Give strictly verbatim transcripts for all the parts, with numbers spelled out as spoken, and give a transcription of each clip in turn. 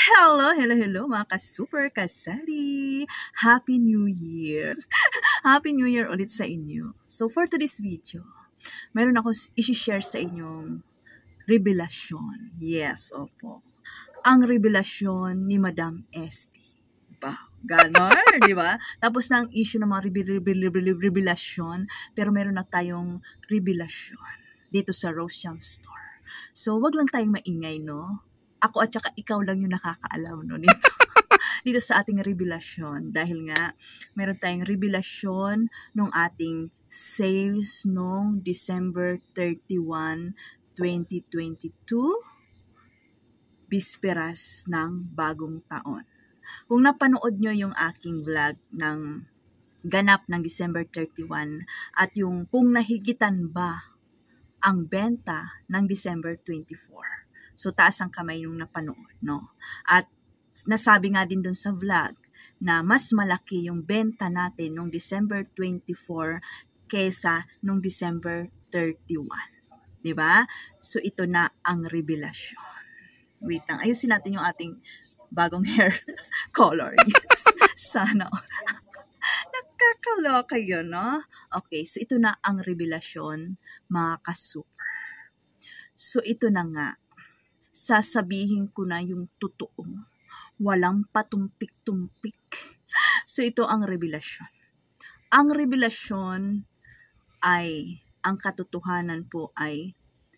Hello, hello, hello mga ka-super kasari! Happy New Year! Happy New Year ulit sa inyo. So for today's video, meron ako isi-share sa inyong revelasyon. Yes, opo. Ang revelasyon ni Madam Esty. Ba, ganon, di ba? Tapos na ang issue ng mga revelasyon, pero meron na tayong revelasyon dito sa Rose Young Store. So wag lang tayong maingay, no? Ako at saka ikaw lang yung nakakaalam no dito. Dito sa ating revelasyon dahil nga meron tayong revelasyon nung ating sales nung December thirty-one, twenty twenty-two, bisperas ng bagong taon. Kung napanood nyo yung aking vlog ng ganap ng December thirty-one at yung kung nahigitan ba ang benta ng December twenty-four. So, taas ang kamay nung napanood, no? At nasabi nga din dun sa vlog na mas malaki yung benta natin nung December twenty-four kesa nung December thirty-one. Diba? So, ito na ang revelasyon. Wait lang. Ayusin natin yung ating bagong hair color. Yes. Sana. Nakakaloka yun, no? Okay, so ito na ang revelasyon, mga ka-super. So, ito na nga. Sasabihin ko na yung totoo. Walang patumpik-tumpik. So, ito ang revelasyon. Ang revelasyon ay, ang katotohanan po ay,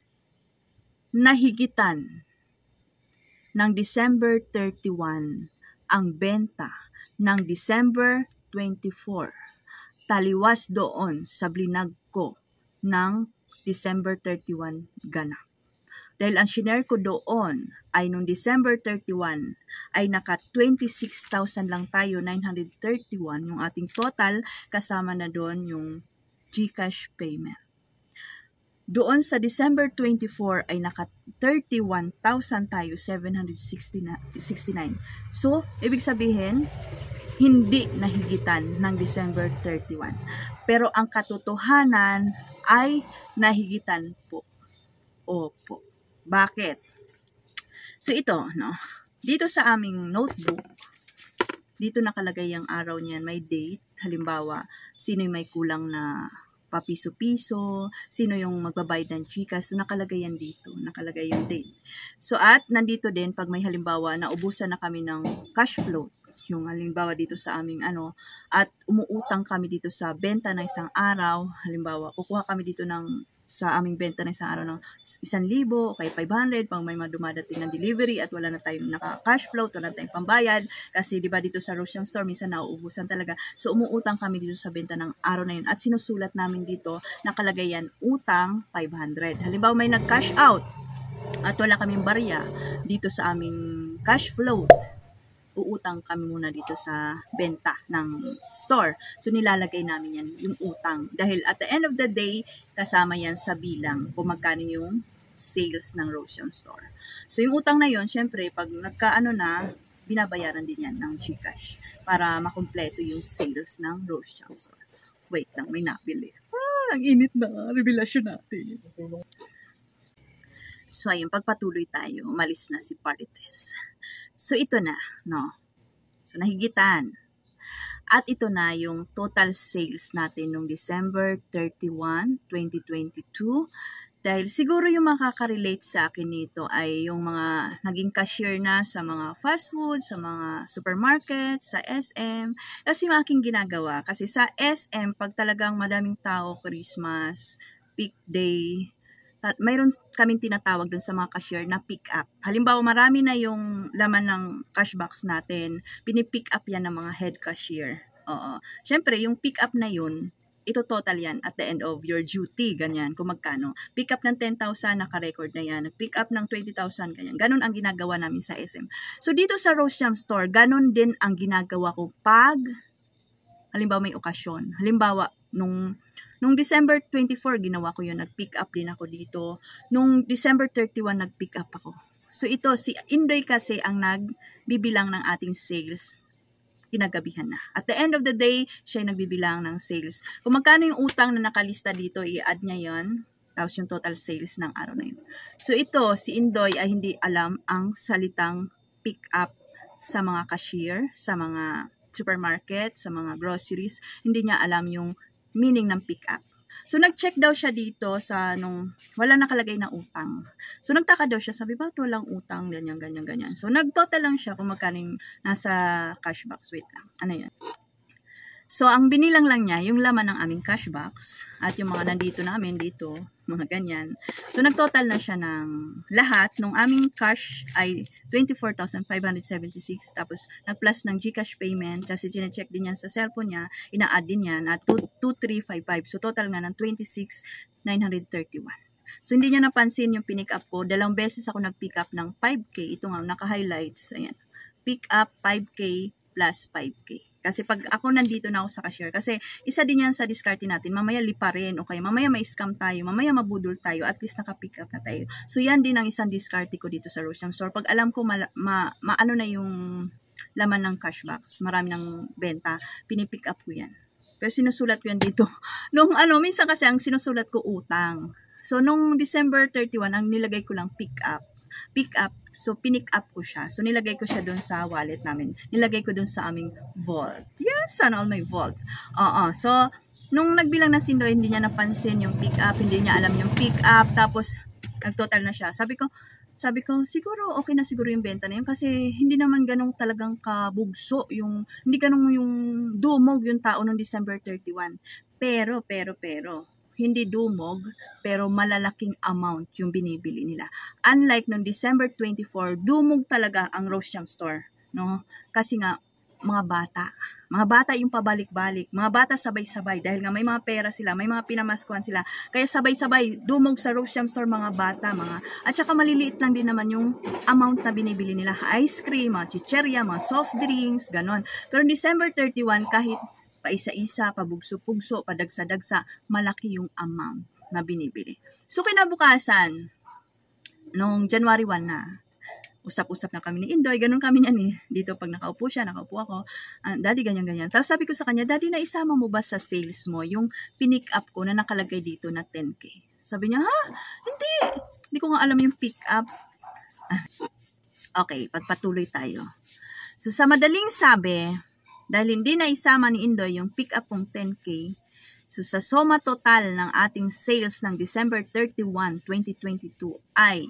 nahigitan ng December thirty-one ang benta ng December twenty-four. Taliwas doon sa blinag ko ng December thirty-one ganap. Dahil ang shinare ko doon ay nung December thirty-one ay naka twenty-six thousand lang tayo, nine hundred thirty-one yung ating total, kasama na doon yung GCash payment. Doon sa December twenty-four ay naka thirty-one thousand tayo, seven hundred sixty-nine. So, ibig sabihin, hindi nahigitan ng December thirty-one. Pero ang katotohanan ay nahigitan po. Opo. Bakit? So ito, no? Dito sa aming notebook, dito nakalagay ang araw niyan, may date. Halimbawa, sino yung may kulang na papiso-piso, sino yung magbabayad ng Gcash. So nakalagay yan dito, nakalagay yung date. So at nandito din, pag may halimbawa, naubusan na kami ng cash flow, yung halimbawa dito sa aming ano, at umuutang kami dito sa benta ng isang araw, halimbawa, kukuha kami dito ng sa aming benta ng isang araw ng isang libo, okay, five hundred, pang may madumadating ng delivery at wala na tayong naka-cash flow, wala na tayong pambayad, kasi di ba dito sa Rose Young Store, minsan nauubusan talaga. So, umuutang kami dito sa benta ng araw na yun. At sinusulat namin dito, nakalagay yan, utang five hundred. Halimbawa, may nag-cash out at wala kaming barya dito sa aming cash float, uutang kami muna dito sa benta ng store. So, nilalagay namin yan, yung utang. Dahil at the end of the day, kasama yan sa bilang kung magkano yung sales ng Rose Young Store. So, yung utang na yon, syempre, pag nagkaano na, binabayaran din yan ng Gcash para makumpleto yung sales ng Rose Young Store. Wait lang, may nabili. Ah, ang init na revelasyon natin. So, ayun, pagpatuloy tayo, umalis na si Parites. So, ito na, no? So, nahigitan. At ito na yung total sales natin noong December thirty-one, twenty twenty-two. Dahil siguro yung makaka-relate sa akin nito ay yung mga naging cashier na sa mga fast food, sa mga supermarket, sa S M. Kasi yung aking ginagawa. Kasi sa S M, pag talagang madaming tao, Christmas, peak day, mayroon kaming tinatawag dun sa mga cashier na pick up. Halimbawa, marami na yung laman ng cash box natin, pinipick up yan ng mga head cashier. Oo. Siyempre, yung pick up na yun, ito total yan at the end of your duty, ganyan, kung magkano. Pick up ng ten thousand, naka-record na yan. Pick up ng twenty thousand, ganyan. Ganon ang ginagawa namin sa S M. So, dito sa Rose Young Store, ganon din ang ginagawa ko pag, halimbawa, may okasyon. Halimbawa, nung Nung December twenty-four, ginawa ko yun. Nag-pick up din ako dito. Nung December thirty-one, nag-pick up ako. So ito, si Indoy kasi ang nagbibilang ng ating sales. Kinagabihan na. At the end of the day, siya yung nagbibilang ng sales. Kung magkano yung utang na nakalista dito, i-add niya yun. Tapos yung total sales ng araw na yun. So ito, si Indoy ay hindi alam ang salitang pick up sa mga cashier, sa mga supermarket, sa mga groceries. Hindi niya alam yung meaning ng pick up. So, nag-check daw siya dito sa nung wala nakalagay na utang. So, nagtaka daw siya, sabi, bakit walang utang, ganyan, ganyan, ganyan. So, nag-total lang siya kung magkano yung nasa cash box. Wait lang, ano yan? So, ang binilang lang niya, yung laman ng aming cash box at yung mga nandito namin dito, mga ganyan. So, nag-total na siya ng lahat. Nung aming cash ay twenty-four thousand five hundred seventy-six. Tapos, nag-plus ng GCash payment. Kasi, sinecheck din yan sa cellphone niya. Ina-add din yan at two thousand three hundred fifty-five. So, total nga ng twenty-six thousand nine hundred thirty-one. So, hindi niya napansin yung pinick up ko. Dalawang beses ako nag-pick up ng five K. Ito nga, naka-highlights. Ayan. Pick up five K plus five K. Kasi pag ako nandito na ako sa cashier, kasi isa din yan sa diskarte natin, mamaya lipa rin, okay, mamaya may scam tayo, mamaya mabudol tayo, at least naka-pick up na tayo. So yan din ang isang diskarte ko dito sa Rosham Store. Pag alam ko ma, ma, maano na yung laman ng cash box, marami ng benta, pinipick up ko yan. Pero sinusulat ko yan dito. Nung ano, minsan kasi ang sinusulat ko utang. So nung December thirty-one, ang nilagay ko lang pick up. Pick up. So, pinick up ko siya. So, nilagay ko siya doon sa wallet namin. Nilagay ko doon sa aming vault. Yes, sana all my vault. Oo. So, nung nagbilang na sindo, hindi niya napansin yung pick up. Hindi niya alam yung pick up. Tapos, nag-total na siya. Sabi ko, sabi ko, siguro okay na siguro yung benta na yun. Kasi, hindi naman ganong talagang kabugso. Yung, hindi ganong yung dumog yung tao noong December thirty-one. Pero, pero, pero, hindi dumog, pero malalaking amount yung binibili nila. Unlike noong December twenty-four, dumog talaga ang Rosham Store, no? Kasi nga, mga bata. Mga bata yung pabalik-balik. Mga bata sabay-sabay. Dahil nga may mga pera sila, may mga pinamaskuhan sila. Kaya sabay-sabay, dumog sa Rosham Store mga bata. Mga, at saka maliliit lang din naman yung amount na binibili nila. Ice cream, mga chicherya, mga soft drinks, ganon. Pero December thirty-one, kahit pa isa-isa, pabugso-pugso, padagsa-dagsa, malaki yung amount na binibili. So, kinabukasan, nung January first na, usap-usap na kami ni Indoy, ganun kami niyan eh. Dito pag nakaupo siya, nakaupo ako, uh, Daddy, ganyan-ganyan. Tapos sabi ko sa kanya, Daddy, naisama mo ba sa sales mo yung pinick up ko na nakalagay dito na ten K? Sabi niya, ha? Hindi. Hindi ko nga alam yung pick up. Okay, pagpatuloy tayo. So, sa madaling sabi, dahil hindi na isama ni Indoy yung pick up kong ten K, so sa soma total ng ating sales ng December thirty-first, twenty twenty-two ay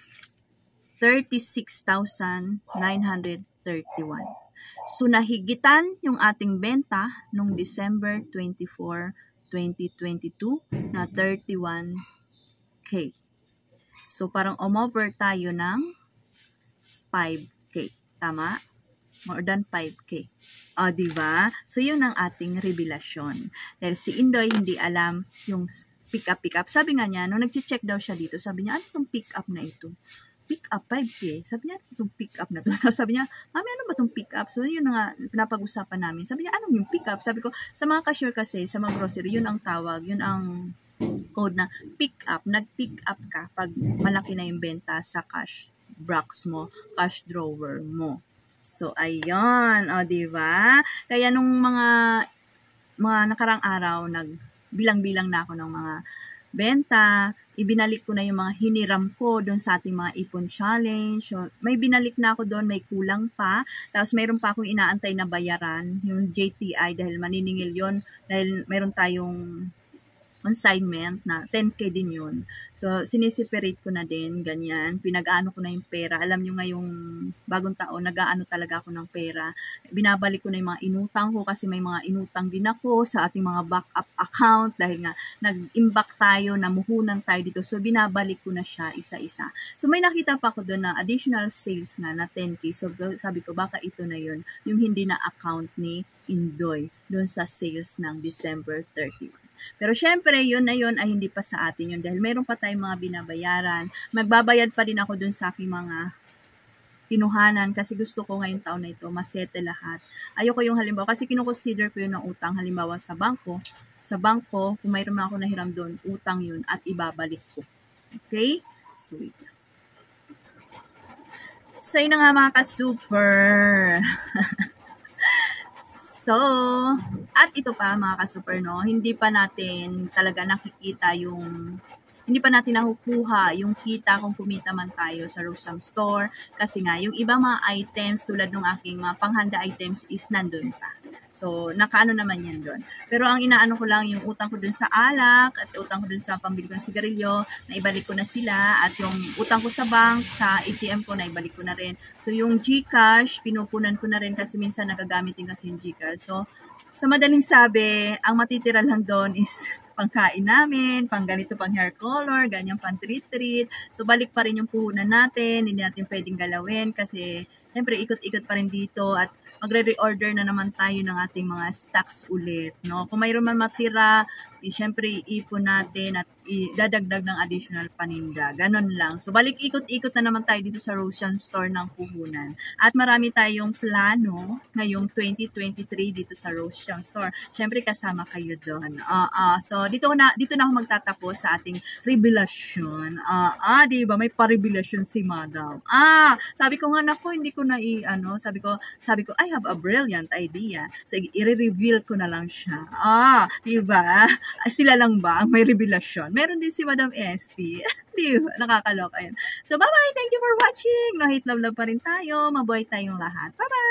thirty-six thousand nine hundred thirty-one. So nahigitan yung ating benta nung December twenty-fourth, twenty twenty-two na thirty-one K. So parang umover tayo ng five K. Tama? More than five K. O, diba? So, yun ang ating revelasyon. Dahil si Indoy hindi alam yung pick-up-pick-up. Sabi nga niya, nung nag-check daw siya dito, sabi niya, ano itong pick-up na ito? Pick-up, five K. Sabi niya, ano itong pick-up na ito? So, sabi niya, Mami, ano ba itong pick-up? So, yun na nga, pinapag-usapan namin. Sabi niya, ano yung pick-up? Sabi ko, sa mga cashier kasi, sa mga grocery, yun ang tawag, yun ang code na pick-up. Nag-pick up ka pag malaki na yung benta sa cash box mo, cash drawer mo. So, ayun. O, diba? Kaya nung mga mga nakarang araw, nagbilang-bilang na ako ng mga benta. Ibinalik ko na yung mga hiniram ko doon sa ating mga ipon challenge. So, may binalik na ako doon, may kulang pa. Tapos, mayroon pa akong inaantay na bayaran, yung J T I, dahil maniningil yon dahil mayroon tayong consignment na ten K din yun. So, sinisiperate ko na din, ganyan. Pinag-aano ko na yung pera. Alam nyo ngayong bagong taon, nag-aano talaga ako ng pera. Binabalik ko na yung mga inutang ko kasi may mga inutang din ako sa ating mga backup account dahil nga nag-imbak tayo, namuhunan tayo dito. So, binabalik ko na siya isa-isa. So, may nakita pa ako doon na additional sales nga na ten K. So, sabi ko, baka ito na yun, yung hindi na account ni Indoy doon sa sales ng December thirty-first. Pero syempre, yun na yun ay hindi pa sa atin yun dahil mayroon pa tayong mga binabayaran. Magbabayad pa rin ako dun sa aking mga kinuhanan kasi gusto ko ngayong taon na ito masete lahat. Ayoko yung halimbawa kasi kinukonsider ko yun ng utang halimbawa sa bangko. Sa bangko, kung mayroon ako nahiram doon, utang yun at ibabalik ko. Okay? So, wait. So, yun na nga mga ka-super. So, at ito pa mga ka-super, no, hindi pa natin talaga nakikita yung hindi pa natin nakukuha yung kita kung kumita man tayo sa Rosham Store. Kasi nga, yung ibang mga items tulad ng aking mga panghanda items is nandun pa. So, nakaano naman yan doon. Pero ang inaano ko lang, yung utang ko dun sa alak at utang ko dun sa pambili ko ng sigarilyo, naibalik ko na sila. At yung utang ko sa bank, sa A T M ko, naibalik ko na rin. So, yung GCash, pinupunan ko na rin kasi minsan nagagamit din kasi yung GCash. So, sa madaling sabi, ang matitira lang doon is pangkain namin, pang ganito, pang hair color, ganyan, pang treat-treat. So, balik pa rin yung puhunan natin. Hindi natin pwedeng galawin kasi, syempre, ikot-ikot pa rin dito at magre-reorder na naman tayo ng ating mga stocks ulit, no? Kung mayroon man matira, eh, syempre iipon natin at idadagdag ng additional paninda. Ganon lang. So, balik ikot-ikot na naman tayo dito sa Rosham Store ng puhunan. At marami tayong plano ngayong twenty twenty-three dito sa Rosham Store. Syempre, kasama kayo doon. Uh, uh, so, dito na, dito na ako magtatapos sa ating revelasyon. Uh, ah, di ba? May pa-revelasyon si Madam. Ah, sabi ko nga, nako, hindi ko na i, ano, sabi ko, sabi ko, I have a brilliant idea. So, i-reveal ko na lang siya. Ah, di ba? Sila lang ba ang may revelasyon? Meron din si Madam Esty. Di ba? Nakakaloka yan. So, bye-bye. Thank you for watching. No hate love love pa rin tayo. Mabuhay tayong lahat. Bye-bye.